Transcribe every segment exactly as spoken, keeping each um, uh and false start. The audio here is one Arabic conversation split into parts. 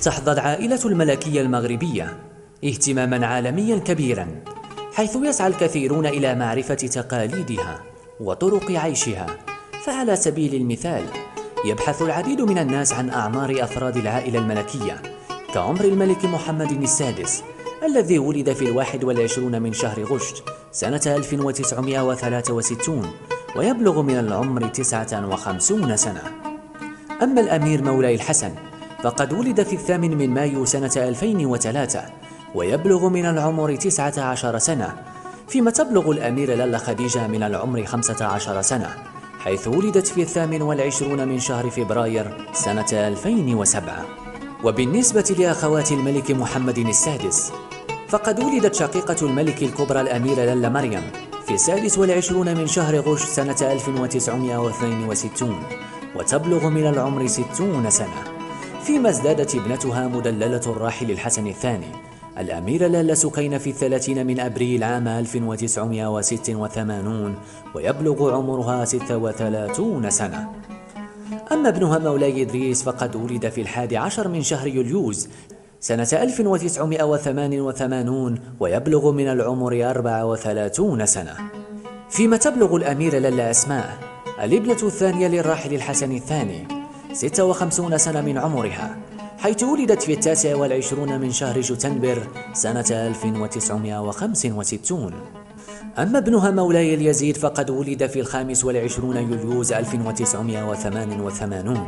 تحظى العائلة الملكية المغربية اهتماماً عالمياً كبيراً، حيث يسعى الكثيرون إلى معرفة تقاليدها وطرق عيشها. فعلى سبيل المثال، يبحث العديد من الناس عن أعمار أفراد العائلة الملكية، كعمر الملك محمد السادس الذي ولد في الواحد والعشرون من شهر غشت سنة ألف وتسعمائة وثلاثة وستين، ويبلغ من العمر تسعة وخمسين سنة. أما الأمير مولاي الحسن فقد ولد في الثامن من مايو سنة ألفين وثلاثة، ويبلغ من العمر تسعة عشر سنة، فيما تبلغ الأميرة لالا خديجة من العمر خمسة عشر سنة، حيث ولدت في الثامن والعشرون من شهر فبراير سنة ألفين وسبعة. وبالنسبة لأخوات الملك محمد السادس، فقد ولدت شقيقة الملك الكبرى الأميرة لالا مريم في السادس والعشرون من شهر غشت سنة ألف وتسعمائة واثنين وستين، وتبلغ من العمر ستون سنة، فيما ازدادت ابنتها مدللة الراحل الحسن الثاني الأميرة لالا سكينة في الثلاثين من أبريل عام ألف وتسعمائة وستة وثمانين، ويبلغ عمرها ستة وثلاثين سنة. أما ابنها مولاي إدريس فقد ولد في الحادي عشر من شهر يوليوز سنة ألف وتسعمائة وثمانية وثمانين، ويبلغ من العمر أربعة وثلاثين سنة، فيما تبلغ الأميرة لالا أسماء الابنة الثانية للراحل الحسن الثاني ستة وخمسين سنة من عمرها، حيث ولدت في التاسع والعشرون من شهر شتنبر سنة ألف وتسعمائة وخمسة وستين. أما ابنها مولاي اليزيد فقد ولد في الخامس والعشرون يوليوز ألف وتسعمائة وثمانية وثمانين،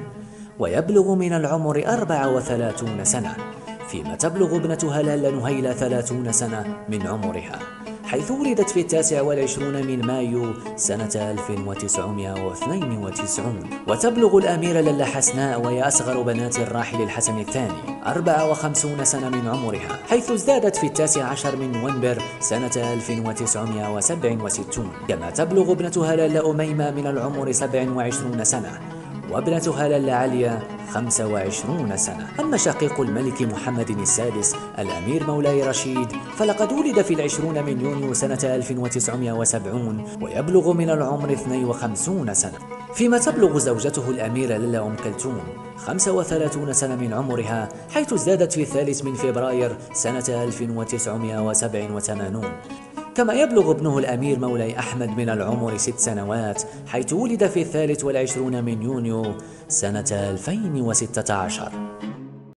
ويبلغ من العمر أربعة وثلاثين سنة، فيما تبلغ ابنتها لالا نهيلة ثلاثين سنة من عمرها، حيث ولدت في التاسع والعشرون من مايو سنة ألف وتسعمائة واثنين وتسعين. وتبلغ الأميرة لالا حسناء وهي أصغر بنات الراحل الحسن الثاني أربعة وخمسين سنة من عمرها، حيث ازدادت في التاسع عشر من نوفمبر سنة ألف وتسعمائة وسبعة وستين. كما تبلغ ابنتها لالا أميمة من العمر سبع وعشرين سنة، وابنتها لالا عليا خمسة وعشرين سنة. أما شقيق الملك محمد السادس الأمير مولاي رشيد فلقد ولد في العشرون من يونيو سنة ألف وتسعمائة وسبعين، ويبلغ من العمر اثنين وخمسين سنة، فيما تبلغ زوجته الأميرة لالا أم كلثوم خمسة وثلاثين سنة من عمرها، حيث ازدادت في الثالث من فبراير سنة ألف وتسعمائة وسبعة وثمانين. كما يبلغ ابنه الأمير مولاي أحمد من العمر ست سنوات، حيث ولد في الثالث والعشرون من يونيو سنة ألفين وستة عشر.